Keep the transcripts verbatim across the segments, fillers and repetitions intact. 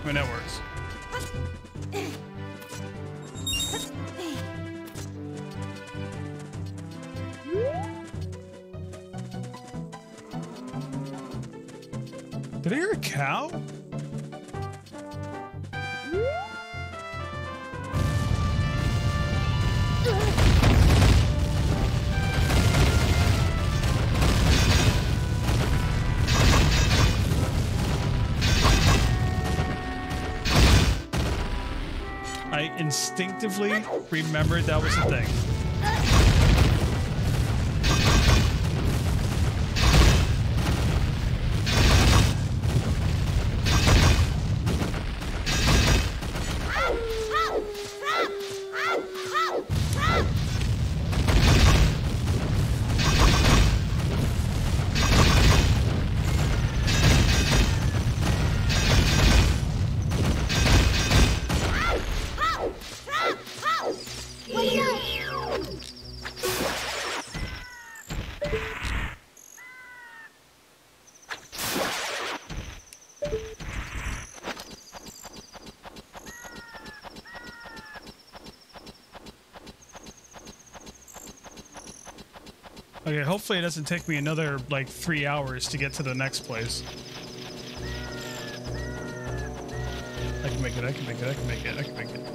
mean, that works. Did I hear a cow? I instinctively remembered that was a thing. Okay, hopefully it doesn't take me another, like, three hours to get to the next place. I can make it, I can make it, I can make it, I can make it.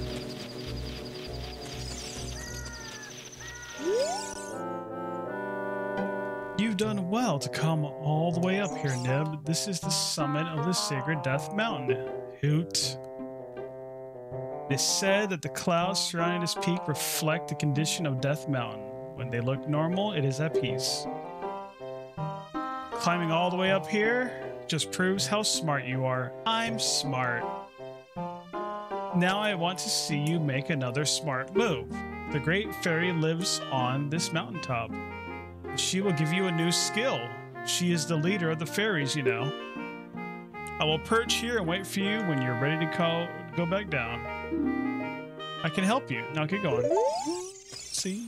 You've done well to come all the way up here, Nib. This is the summit of the Sacred Death Mountain. Hoot. It is said that the clouds surrounding this peak reflect the condition of Death Mountain. When they look normal, it is at peace. Climbing all the way up here just proves how smart you are. I'm smart. Now I want to see you make another smart move. The Great Fairy lives on this mountaintop. She will give you a new skill. She is the leader of the fairies, you know. I will perch here and wait for you when you're ready to call, go back down. I can help you. Now get going. See?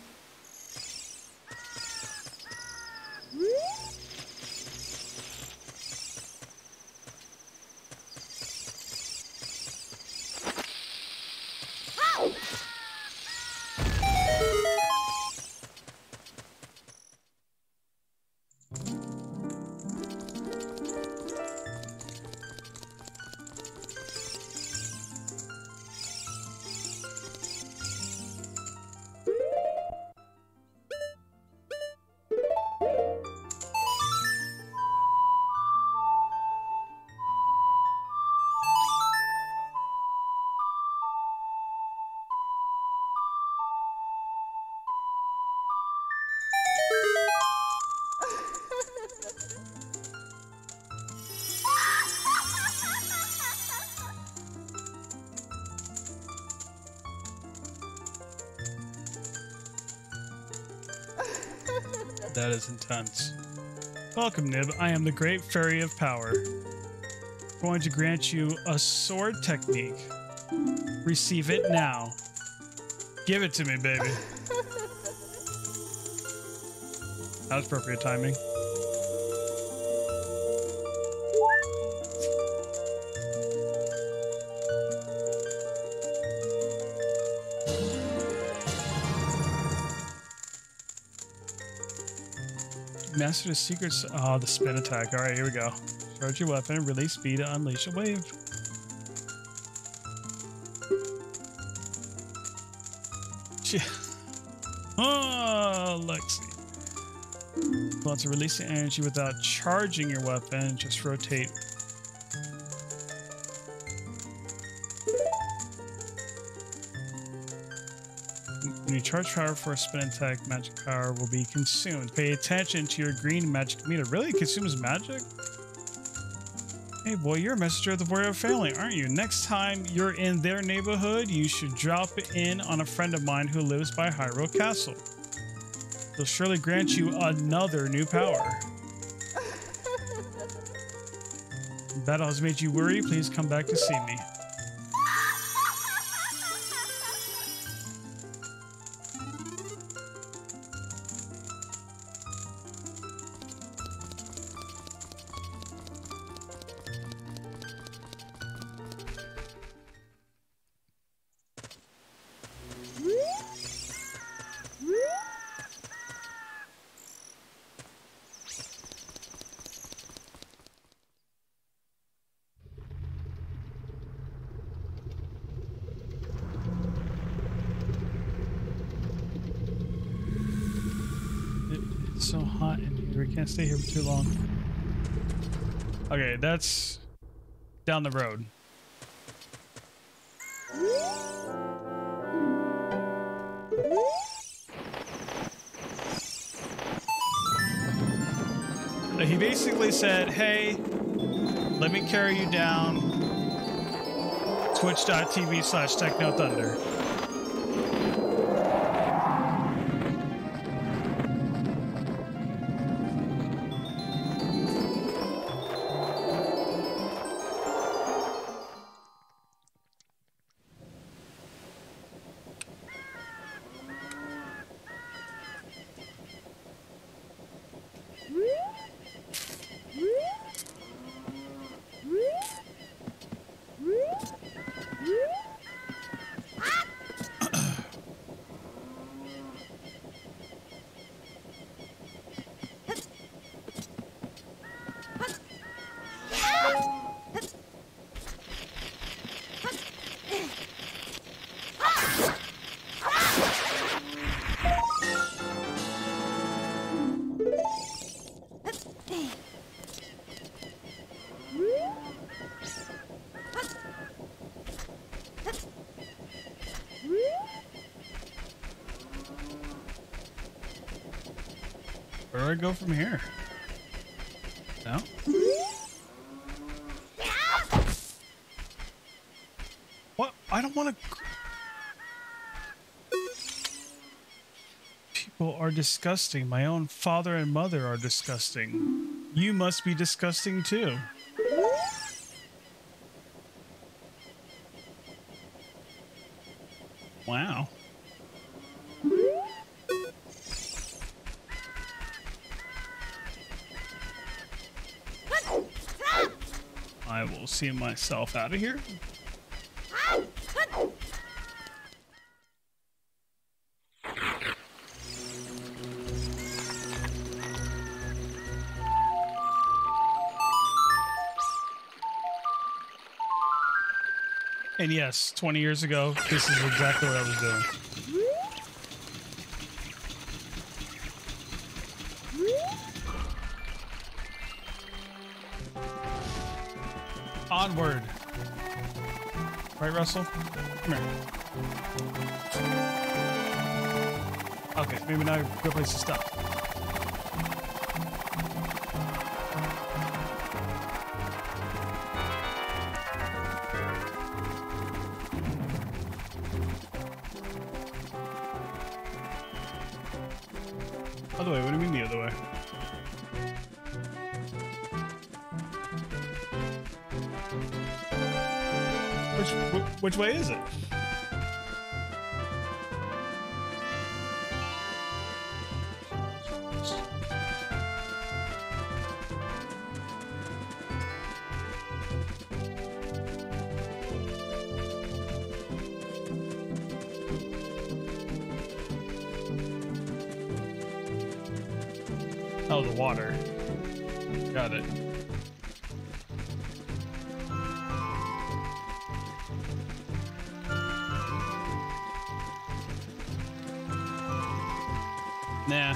That is intense. Welcome, Nib. I am the Great Fairy of Power. I'm going to grant you a sword technique. Receive it now. Give it to me, baby. That was appropriate timing. Master the secrets. Oh, the spin attack. All right, here we go. Charge your weapon, release speed, to unleash a wave. Oh, Lexi. If you want to release the energy without charging your weapon, just rotate. When you charge power for a spin attack, magic power will be consumed. Pay attention to your green magic meter. Really? It consumes magic? Hey boy, you're a messenger of the warrior family, aren't you? Next time you're in their neighborhood, you should drop in on a friend of mine who lives by Hyrule Castle. They'll surely grant you another new power. If battle has made you worry, please come back to see me. so hot in here. We can't stay here for too long. Okay, that's down the road. He basically said, hey, let me carry you down twitch.tv slash techno thunder. Where do I go from here? No? What? I don't want to... People are disgusting. My own father and mother are disgusting. You must be disgusting too. Wow. I will see myself out of here. And yes, twenty years ago, this is exactly what I was doing. Onward. Right, Russell? Come here. Okay, maybe now a good place to stop. Other way, what do you mean the other way? Which, which way is it? Oh, the water. Got it. Nah.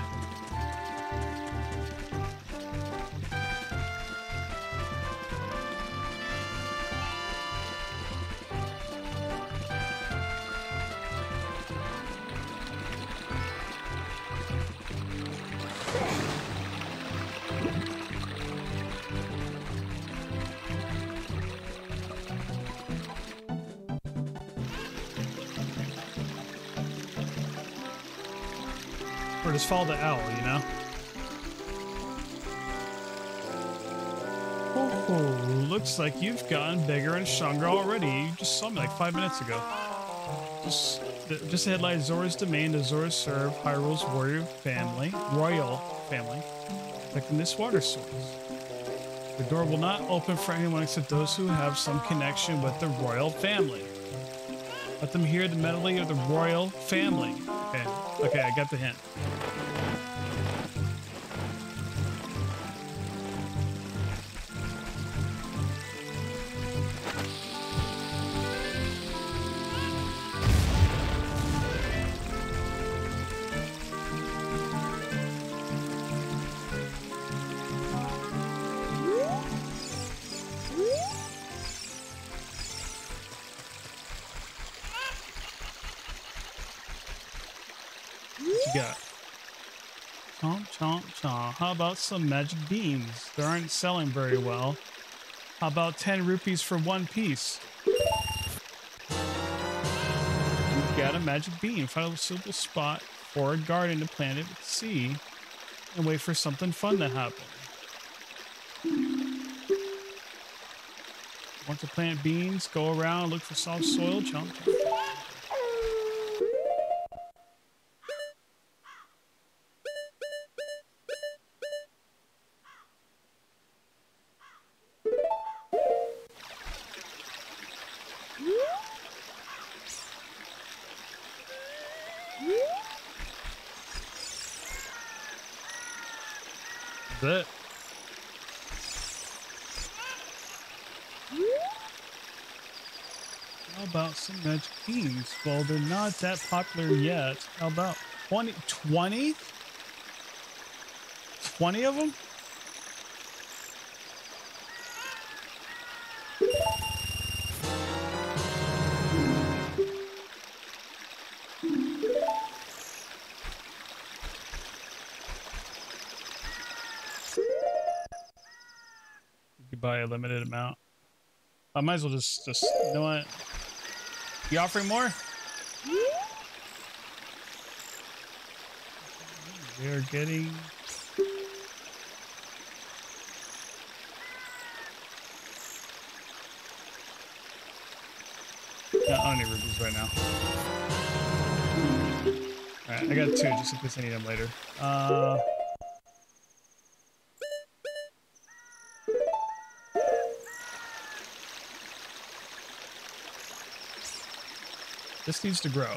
Or just follow the owl, you know? Oh, looks like you've gotten bigger and stronger already. You just saw me like five minutes ago. Just, just ahead lies Zora's domain. The Zora serve Hyrule's warrior family, royal family, like in this water source. The door will not open for anyone except those who have some connection with the royal family. Let them hear the melody of the royal family. Okay, okay, I got the hint. got? Chomp, chomp, chomp. How about some magic beans? They aren't selling very well. How about ten rupees for one piece? You got a magic bean. Find a suitable spot for a garden to plant it at sea and wait for something fun to happen. Want to plant beans? Go around, look for soft soil. Chomp, chomp. That's it. How about some magic beans? Well, they're not that popular yet. How about twenty? twenty? twenty of them? You could buy a limited amount. I might as well just, just, you know what? You offering more? We're getting... No, I don't need rubies right now. Alright, I got two just in case I need them later. Uh... This needs to grow.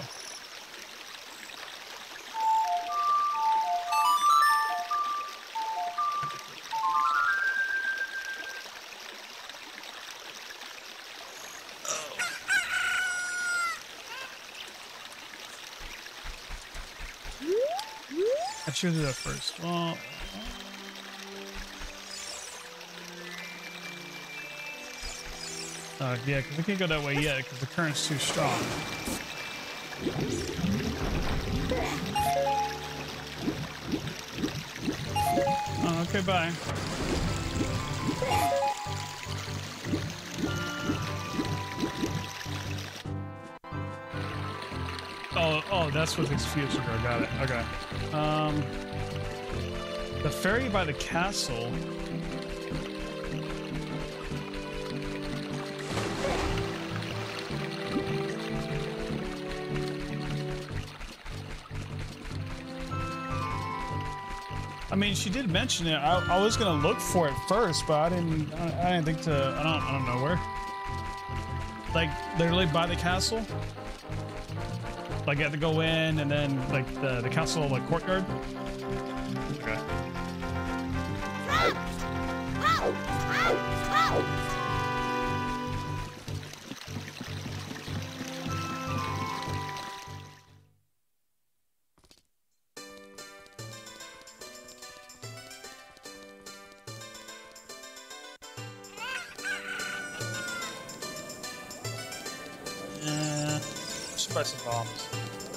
I should do that first. Well, uh, yeah, because we can't go that way yet because the current's too strong. Oh, okay, bye. Oh, oh, that's what these future are. Got it. Okay. Um, the ferry by the castle. I mean, she did mention it. I, I was gonna look for it first, but I didn't. I, I didn't think to. I don't. I don't know where. Like literally by the castle. Like you have to go in and then like the the castle like courtyard. Okay. Uh, just press some bombs.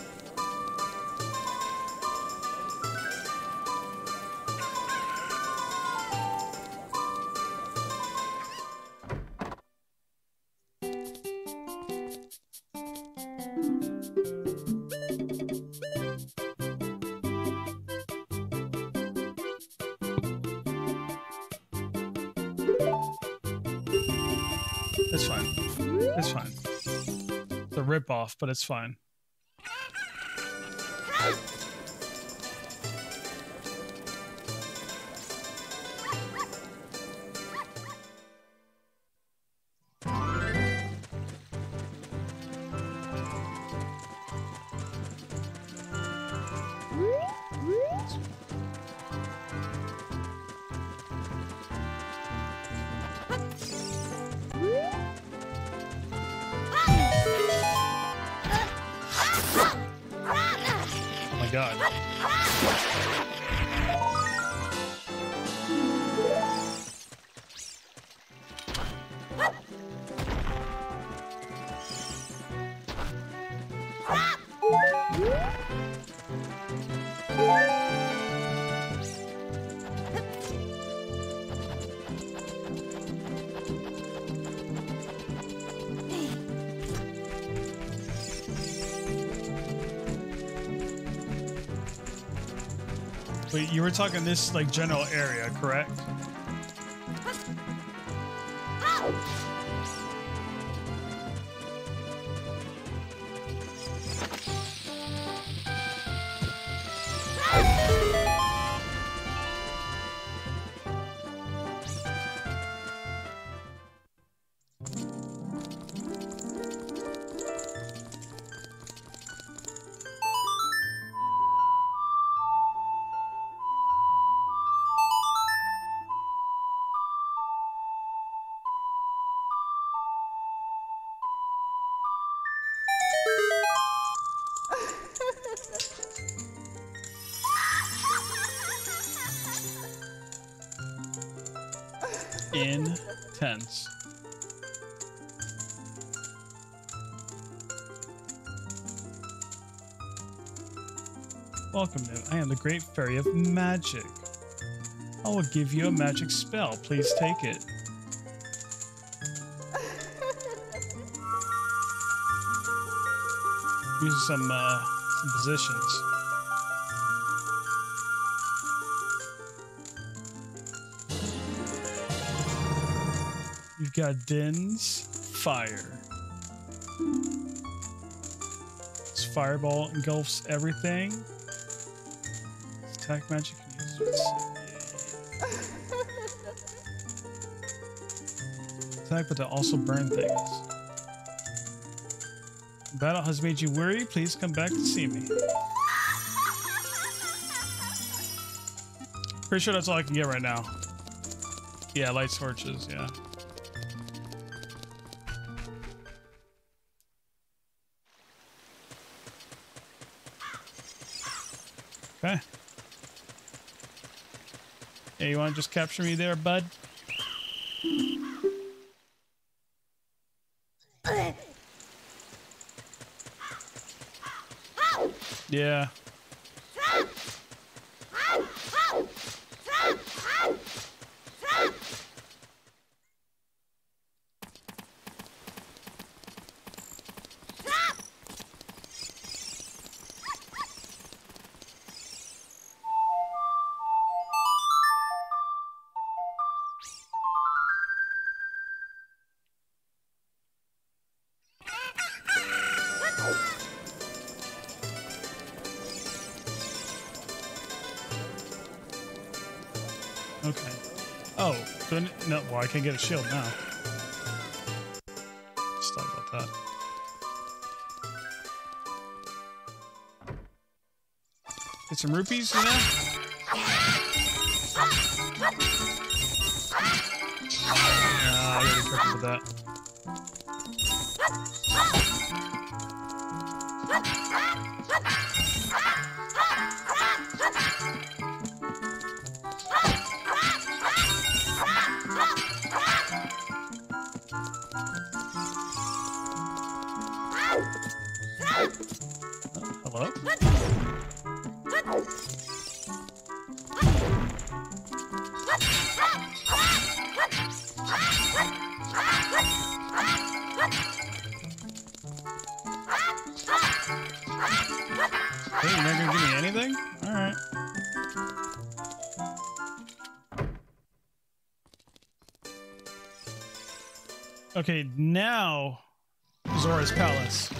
It's fine. It's fine. It's a rip-off, but it's fine. But you were talking this like general area, correct? Intense. Welcome, New. I am the Great Fairy of Magic. I will give you a magic spell. Please take it. Use some, uh, some positions. You've got Din's Fire. This fireball engulfs everything. Attack magic can use attack, but to also burn things. Battle has made you weary. Please come back to see me. Pretty sure that's all I can get right now. Yeah, light torches. Yeah. Okay. Hey, you want to just capture me there, bud? Yeah. Okay. Oh, do I, no. Well, I can get a shield now. Let's talk about that. Get some rupees, you know? Nah, I gotta be careful with that. Hello? Hey, you're not gonna give me anything? Alright. Okay, now Zora's Palace.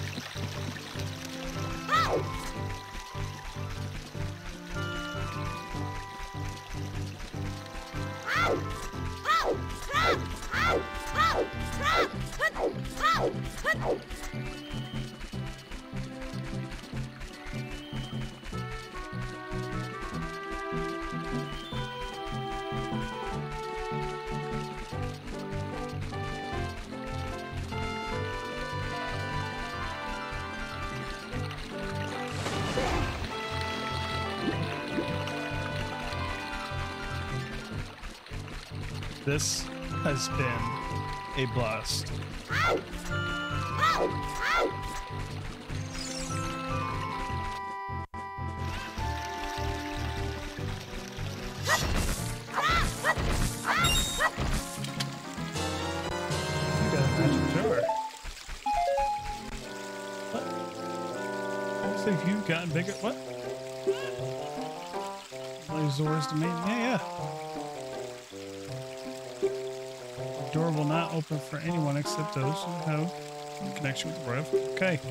This has been a blast. You got a magic jar. What? Looks like you've gotten bigger. What? Like to Zora's domain? Yeah, yeah. The door will not open for anyone except those who have a connection with the royal. Okay.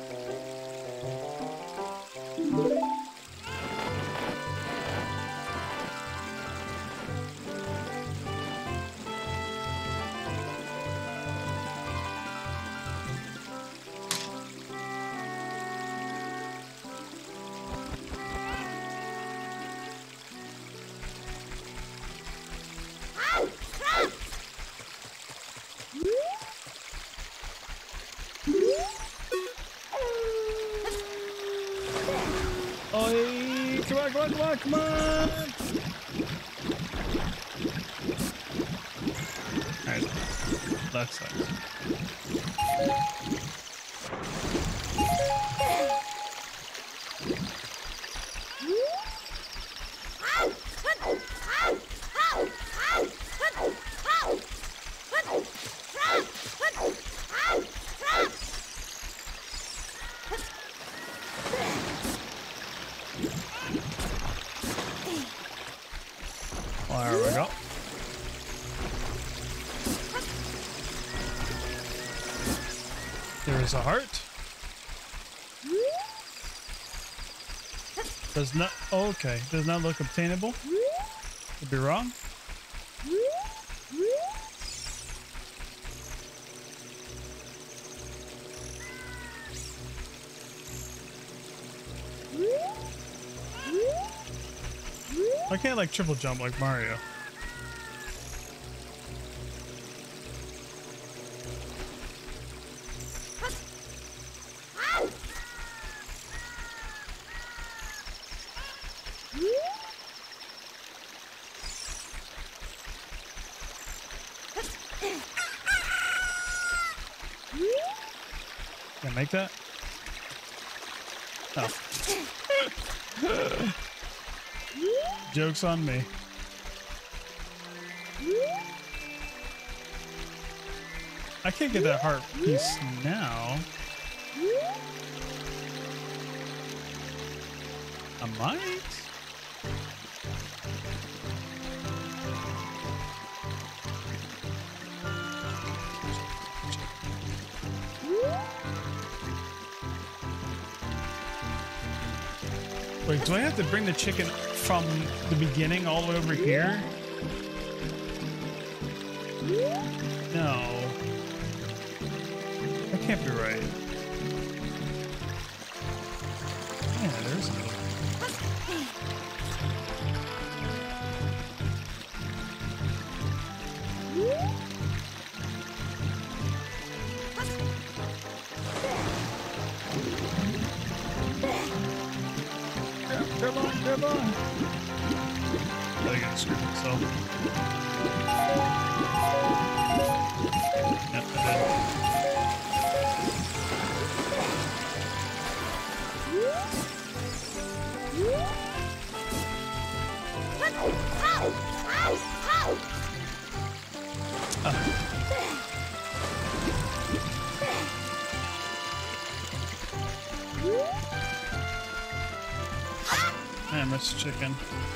Oi, come on, come on, come on, come on! Alright, left side. There we go. There is a heart. Does not. Oh, okay. Does not look obtainable. Could be wrong. I can't like triple jump like Mario. Can I make that? Oh. Joke's on me. I can't get that heart piece now. I might. Wait, do I have to bring the chicken from the beginning all the way over here? No. That can't be right. Yeah, there's another one. Grab on, grab on. I gotta screw myself. Yep, I did. Ah. Man, much chicken.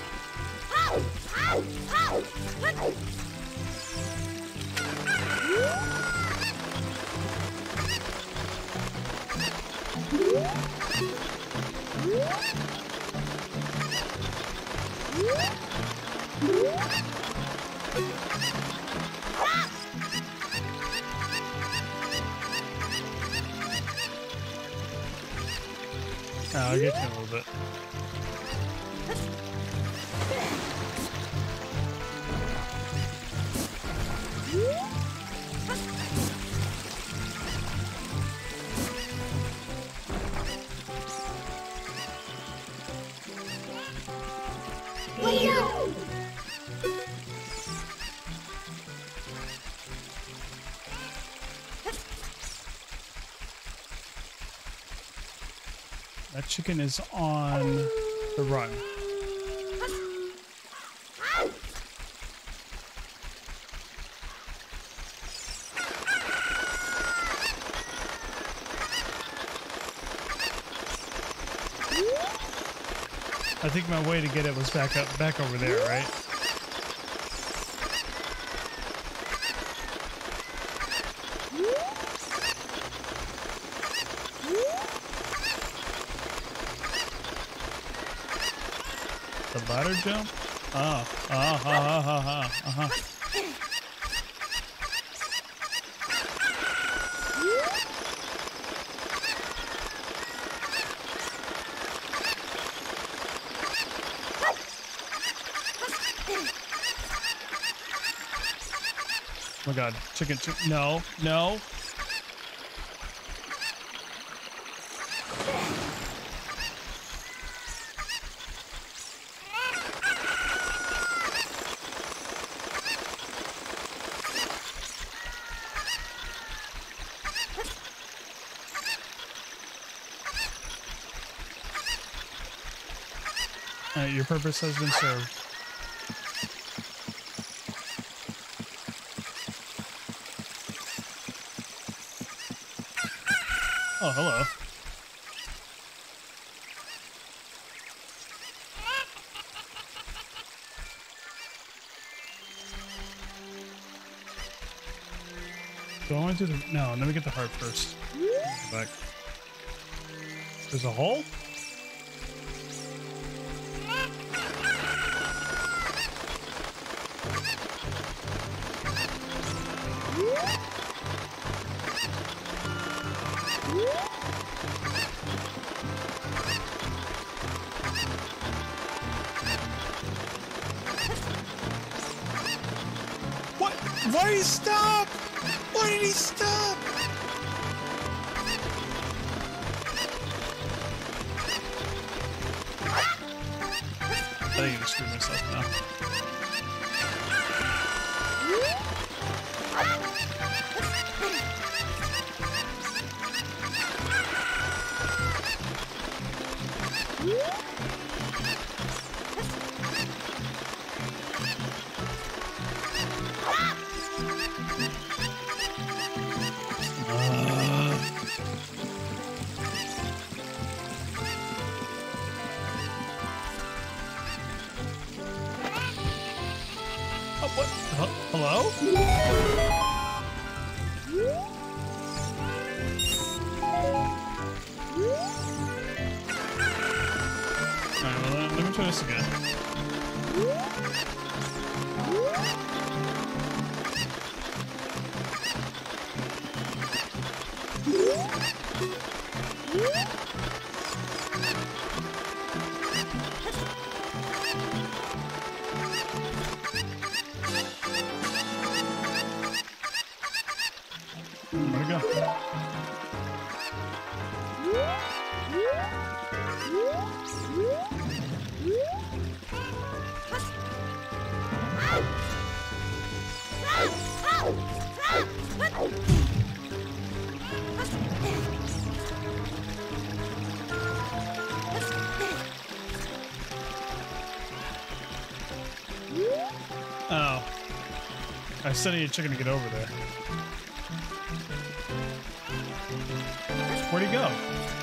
Oh, I'll get you in a little bit. That chicken is on the run. I think my way to get it was back up, back over there, right? The ladder jump? Oh, oh, uh, uh, uh, uh, uh-huh. Oh my god, chicken, chicken, no, no. Uh, your purpose has been served. Oh, hello. Going to the... No, let me get the heart first. Go back. There's a hole? What? Why did he stop? Why did he stop? I think I just screwed myself now. What? Huh? Hello? Alright, well, let, let me try this again. Where'd it go? Oh. I still need a chicken to get over there. Where'd he go?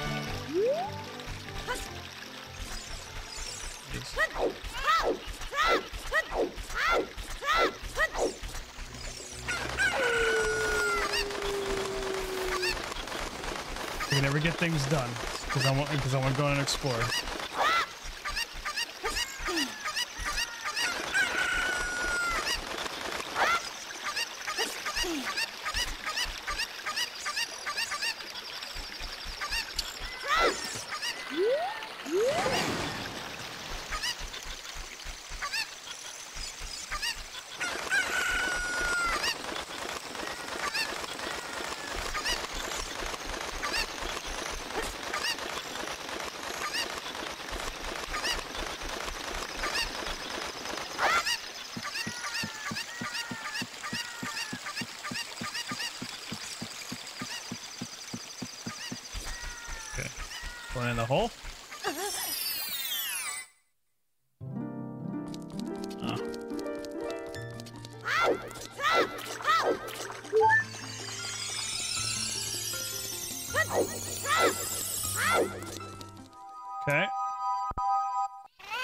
I can never get things done because I want because I want to go and explore. Going in the hole? Oh. Okay.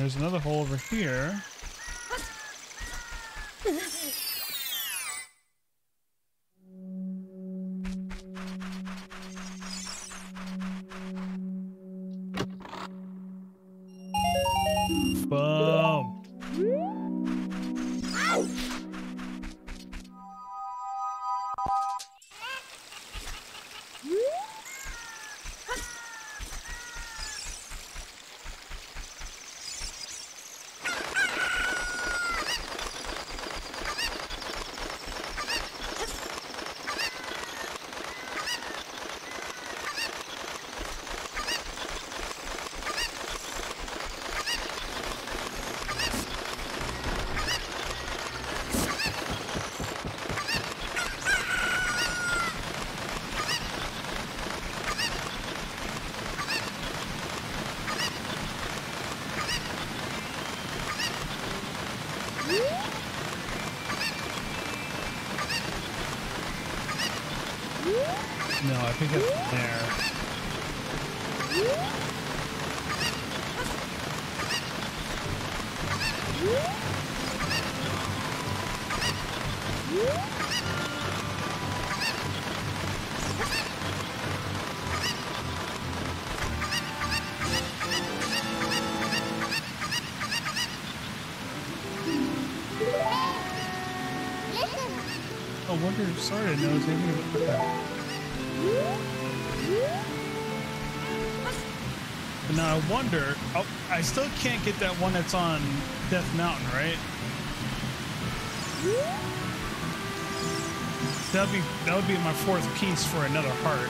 there's another hole over here. Boom. No, I think it's there. I wonder if Zora knows anything about that. But now I wonder, oh, I still can't get that one that's on Death Mountain, right? That'd be that would be my fourth piece for another heart.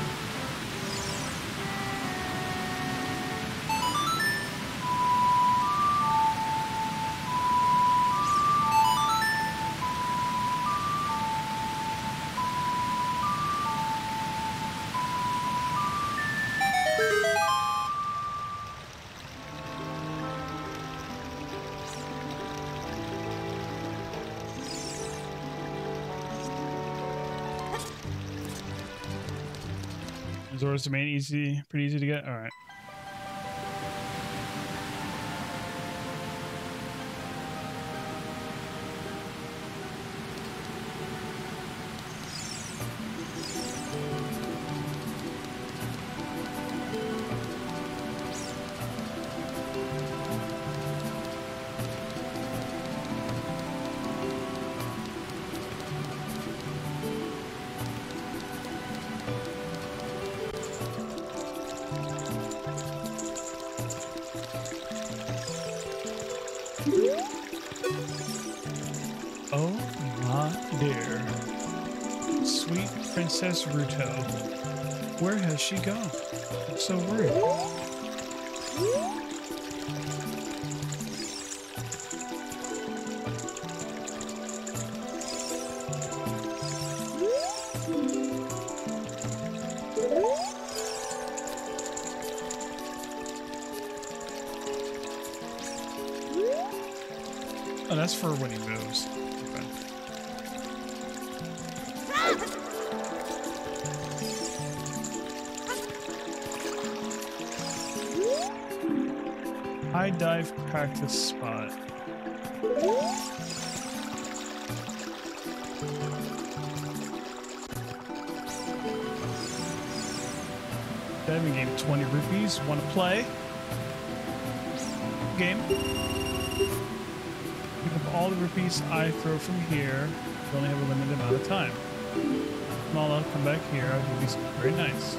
Zora's domain easy, pretty easy to get. All right. Oh my dear. Sweet Princess Ruto. Where has she gone? I'm so worried. Oh, that's for when he moves. Okay. High dive practice spot. Diving game, twenty rupees. Want to play? Game. Pick up all the rupees I throw from here. You only have a limited amount of time. Small, I'll come back here. I'll give you something very nice.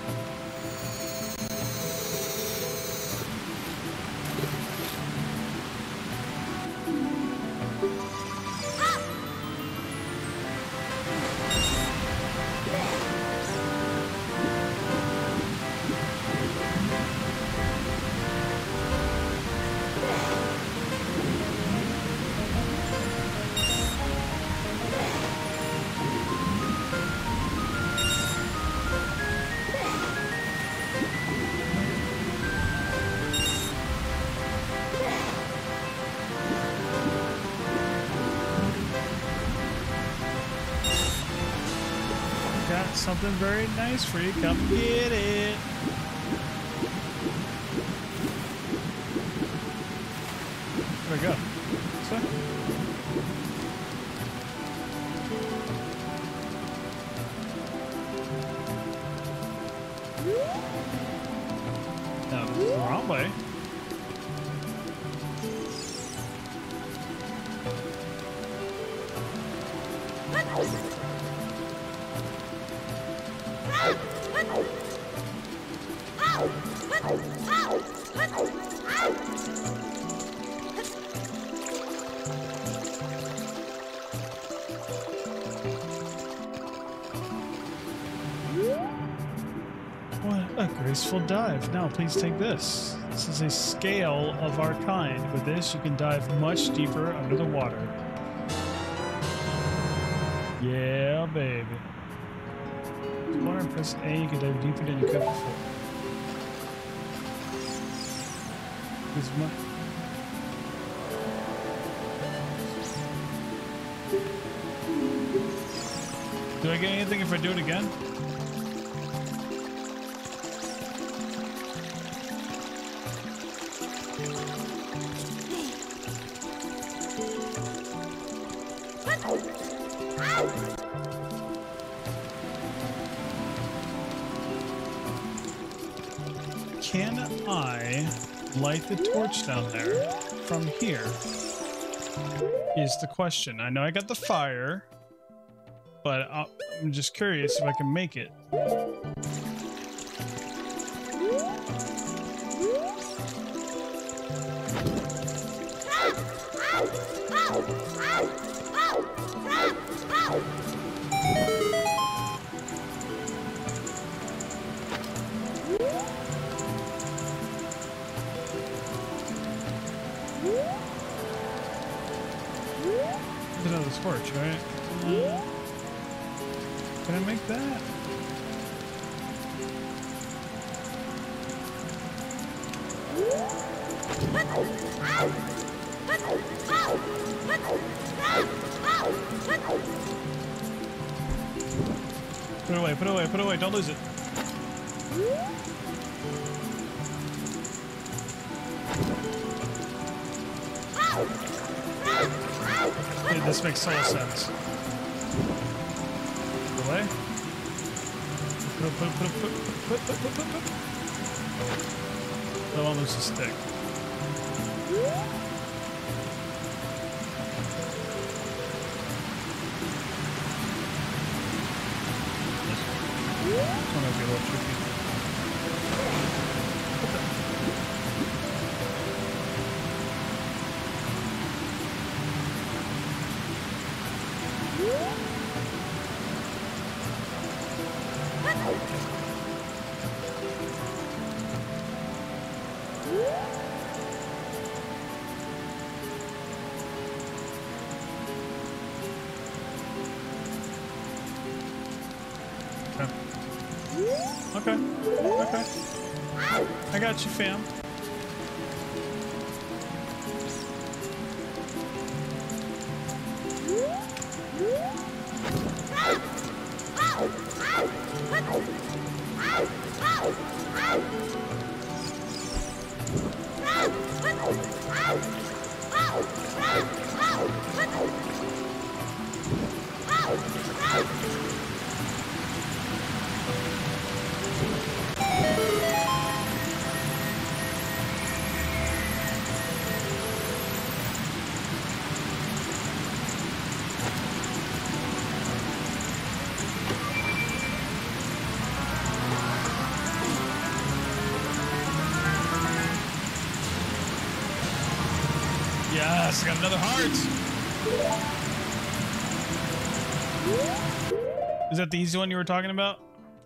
Something very nice for you. Come get it. No, this is the wrong way. A graceful dive. Now, please take this. This is a scale of our kind. With this, you can dive much deeper under the water. Yeah, baby. Water and press A, you can dive deeper than you could before. This much. Do I get anything if I do it again? Can I light the torch down there from here? Is the question. I know I got the fire, but I'm just curious if I can make it. Another torch, right? Uh, can I make that? Put it away, put it away, put it away, don't lose it. Hey, this makes total sense. Put it away. Put it, put it, put it, put it, put it, put it, put it, put it. Don't lose the stick. This one might be a little tricky. Okay. Okay. I got you, fam. Yes, I got another heart. Is that the easy one you were talking about?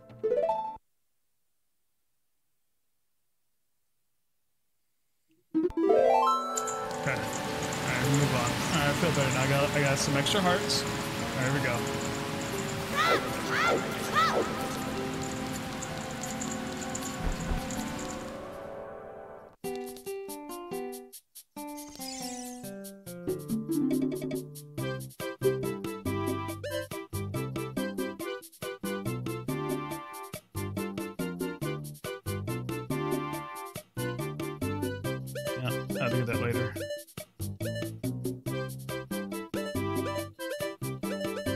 Okay. Alright, we move on. Alright, I feel better now. I got I got some extra hearts. There we go. I'll do that later.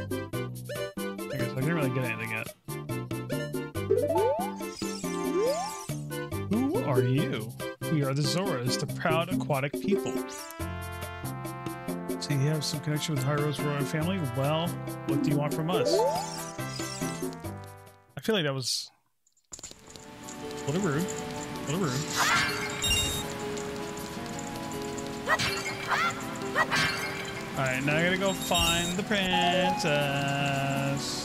I guess I didn't really get anything yet. are you? We are the Zoras, the proud aquatic people. So you have some connection with Hyrule's royal family? Well, what do you want from us? I feel like that was a little rude. A little rude. Alright, now I gotta go find the princess.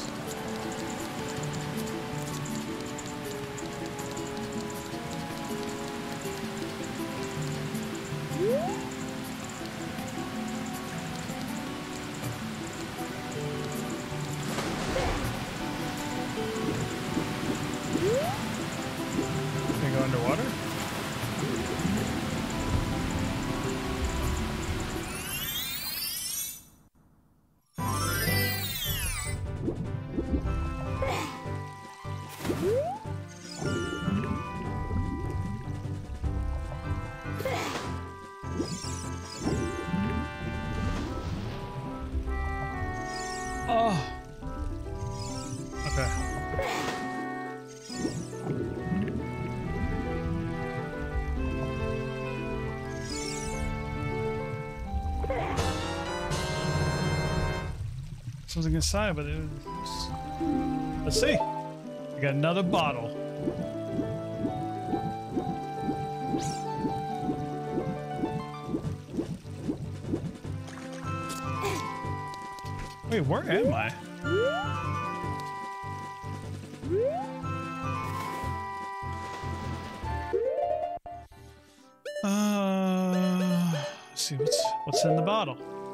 Can I go underwater? Oh. Okay. Something inside, but it was... Let's see. I got another bottle. Wait, where am I? Uh, let's see what's what's in the bottle.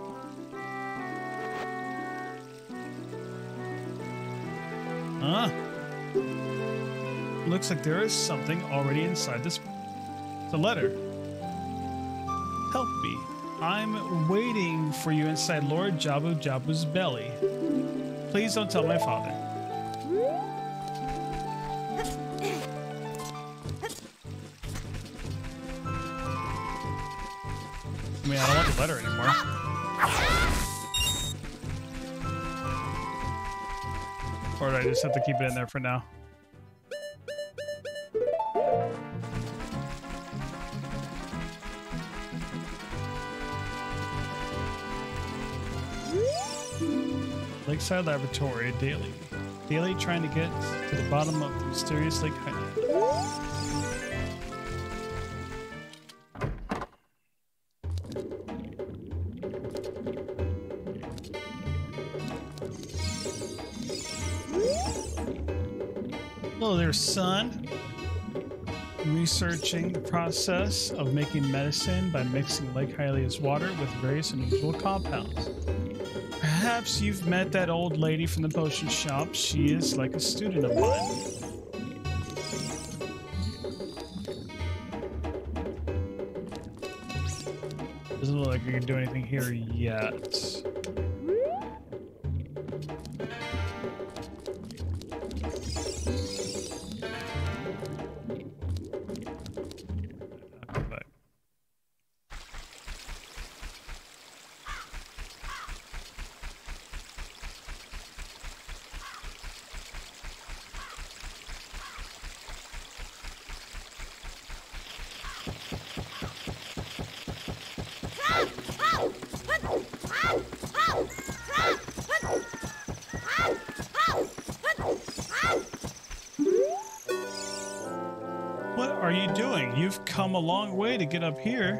Ah, looks like there is something already inside this. It's a letter. Help me. I'm waiting for you inside Lord Jabu Jabu's belly. Please don't tell my father. I mean, I don't want the letter anymore. Or do I just have to keep it in there for now? Lakeside Laboratory, daily. Daily trying to get to the bottom of the mysterious lake highland. Hello there, son. I'm researching the process of making medicine by mixing Lake Hylia's water with various unusual compounds. Perhaps you've met that old lady from the potion shop. She is like a student of mine. Doesn't look like we can do anything here yet. What are you doing? You've come a long way to get up here.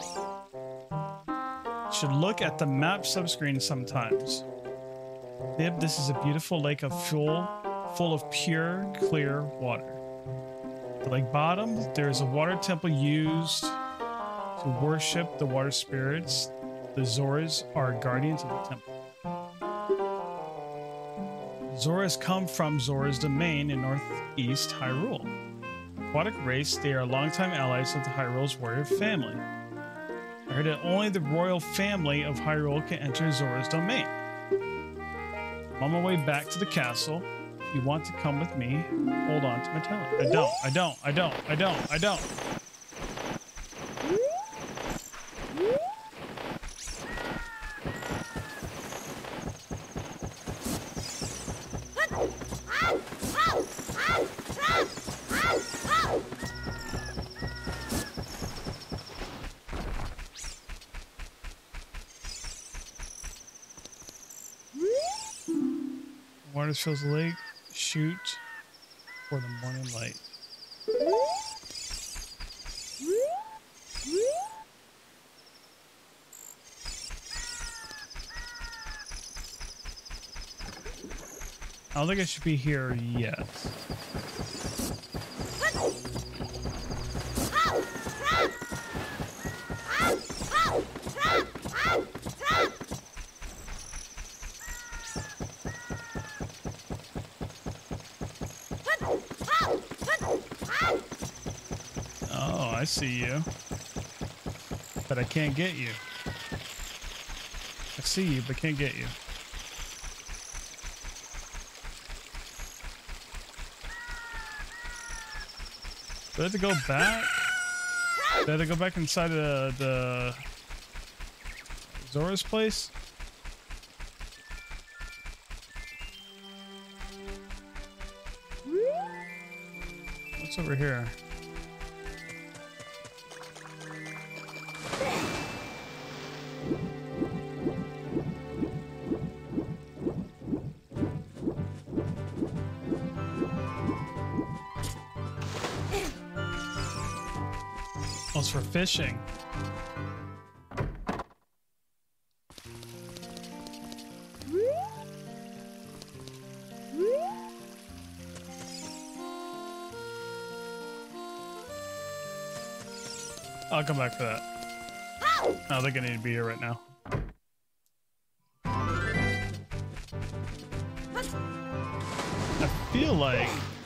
Should look at the map subscreen sometimes. Bib, this is a beautiful lake of full, full of pure, clear water. At the lake bottom, there is a water temple used to worship the water spirits. The Zoras are guardians of the temple. Zoras come from Zora's domain in northeast Hyrule. Aquatic race, they are longtime allies of the Hyrule's warrior family. I heard that only the royal family of Hyrule can enter Zora's domain. I'm on my way back to the castle. If you want to come with me, hold on to my tail. I don't, I don't, I don't, I don't, I don't. Darkness fills the lake. Shoot for the morning light. I don't think I should be here yet. Oh, I see you. But I can't get you. I see you, but can't get you. Do I have to go back? Do I have to go back inside the, the Zora's place? What's over here? Oh, it's for fishing. I'll come back for that. I don't think I need to be here right now. I feel like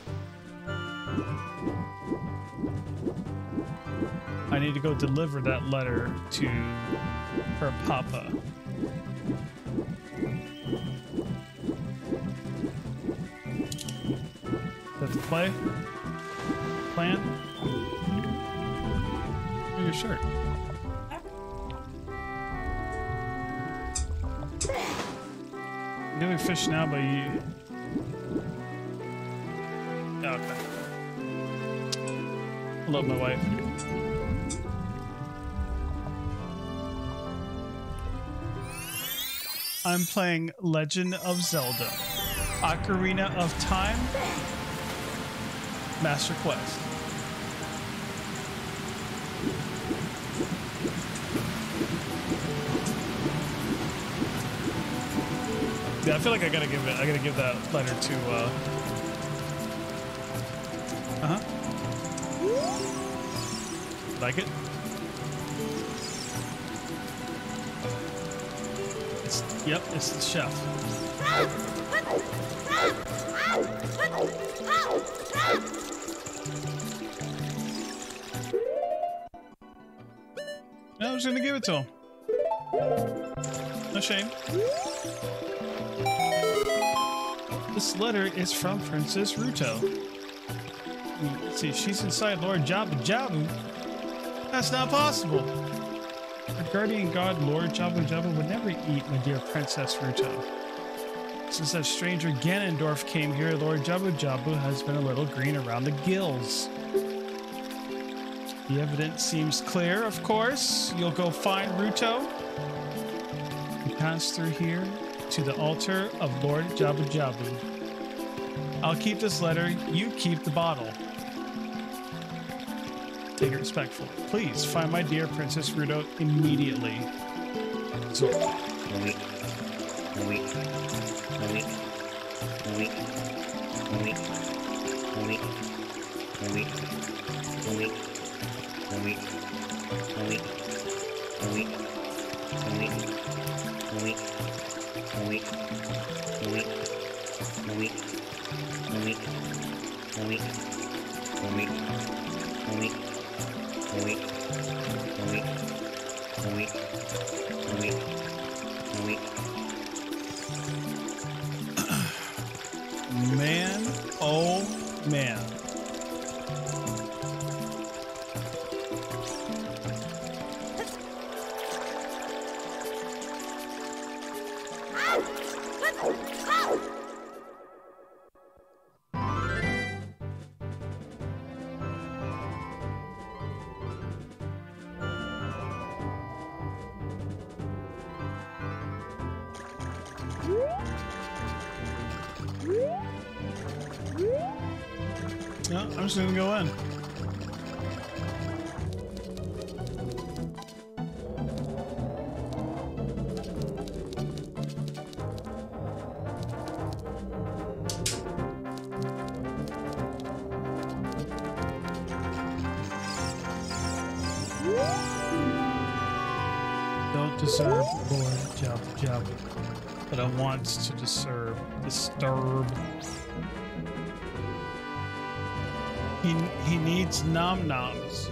I need to go deliver that letter to her papa. That's the play? Plan? Your shirt. I'm doing fish now, but you. Oh, okay. I love my wife. I'm playing Legend of Zelda, Ocarina of Time, Master Quest. Yeah, I feel like I gotta give it. I gotta give that letter to. Uh huh. Like it? It's yep. It's the chef. No, I'm just gonna give it to him. No shame. This letter is from Princess Ruto. Let's see, she's inside Lord Jabu Jabu. That's not possible. Our guardian god, Lord Jabu Jabu, would never eat my dear Princess Ruto. Since that stranger Ganondorf came here, Lord Jabu Jabu has been a little green around the gills. The evidence seems clear, of course. You'll go find Ruto. You pass through here to the altar of Lord Jabu Jabu. I'll keep this letter, you keep the bottle. Take it respectfully. Please find my dear Princess Ruto immediately. Zora. Man, oh man. No, I'm just gonna go in. Don't deserve Lord Jabba Jabba, but I want to deserve disturb. He he needs nom noms.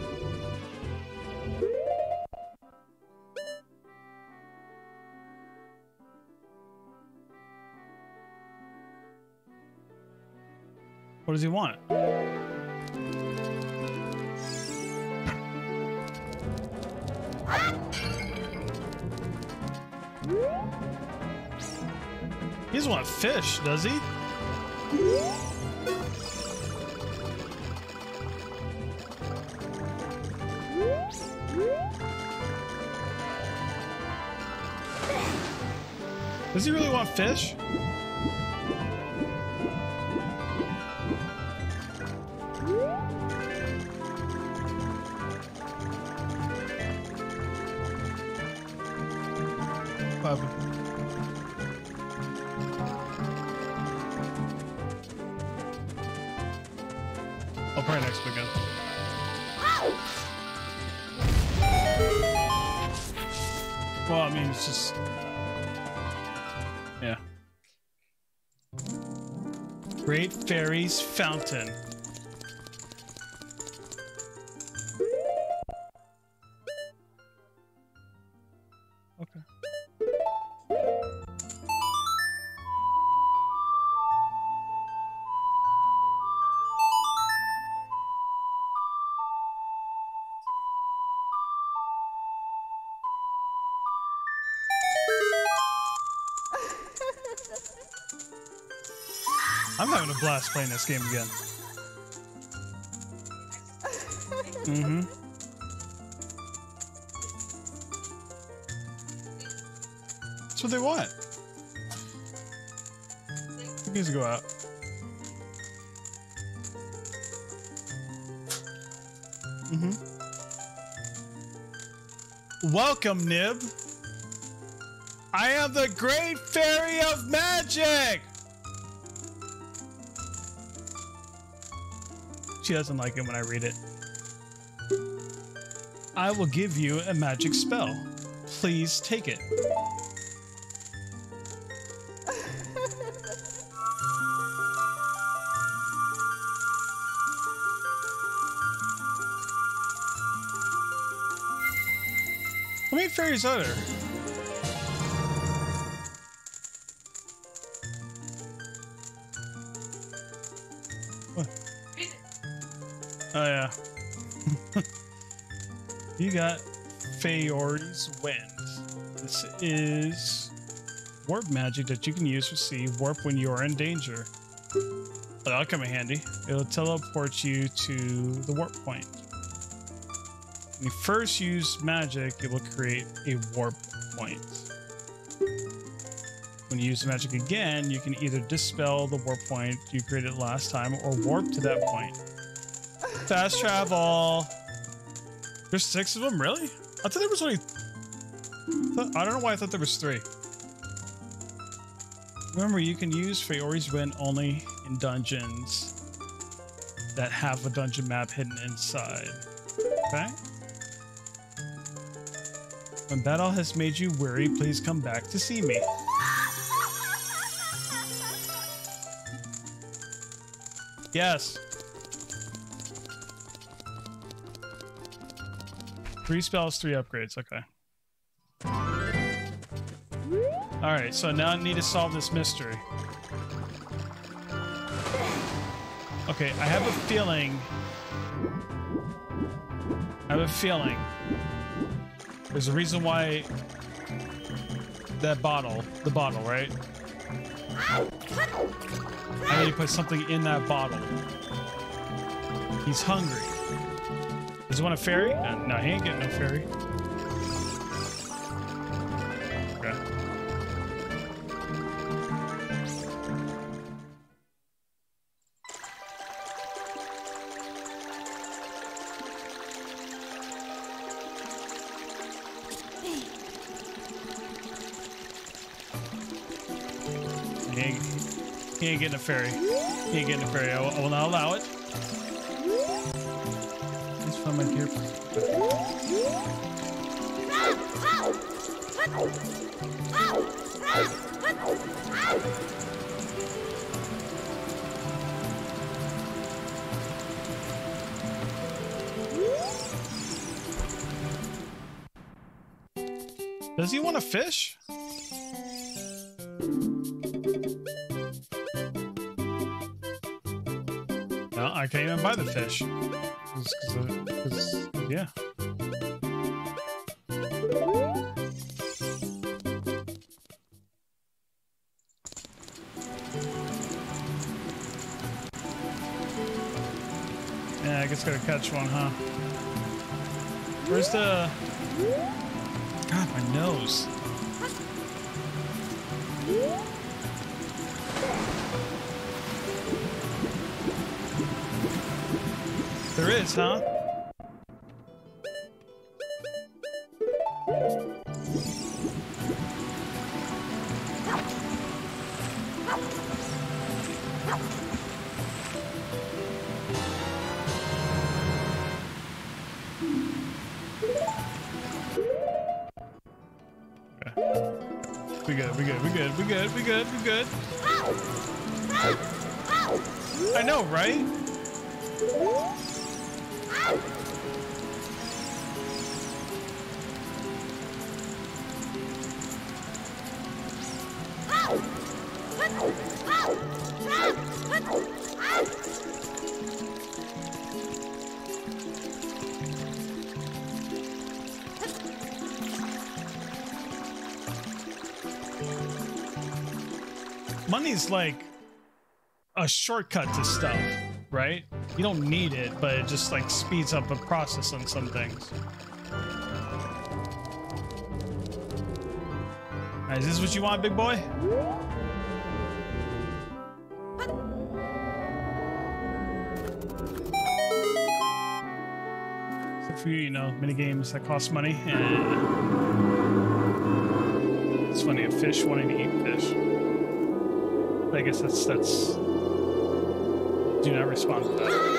What does he want? He doesn't want fish, does he? Does he really want fish? What happened? I'll probably next weekend. Well, I mean, it's just... Yeah. Great Fairies Fountain. Okay. I'm having a blast playing this game again. Mm-hmm. That's what they want. He needs to go out. Mm-hmm. Welcome, Nib. I am the Great Fairy of Magic! She doesn't like it when I read it. I will give you a magic spell. Please take it. How many fairies are there? What? Oh yeah. You got Fairies Wind. This is warp magic that you can use to see warp when you are in danger. Oh, that'll come in handy. It'll teleport you to the warp point. When you first use magic, it will create a warp point. When you use the magic again, you can either dispel the warp point you created last time or warp to that point. Fast travel. There's six of them, really? I thought there was only... I don't know why I thought there was three. Remember, you can use Fairies Wind only in dungeons that have a dungeon map hidden inside. Okay? When battle has made you weary, please come back to see me. Yes. Three spells, three upgrades. Okay. Alright, so now I need to solve this mystery. Okay, I have a feeling... I have a feeling... There's a reason why... That bottle, the bottle, right? I need to put something in that bottle. He's hungry. Does he want a fairy? No, no, he ain't getting no fairy. Okay. He ain't getting a fairy. He ain't getting a fairy. I will, I will not allow it. Please find my dear. Does he want a fish? No, I can't even buy the fish. Cause, cause, cause, yeah. Yeah, I guess gotta catch one, huh? Where's the... God, my nose. There is, huh? We good, we good, we good, we good, we good, we good. I know, right? Money's like a shortcut to stuff, right? You don't need it, but it just like speeds up a process on some things. All right, is this what you want, big boy? Except for you, you know, mini games that cost money. And it's funny, a fish wanting to eat fish. I guess that's that's. Do not respond to that.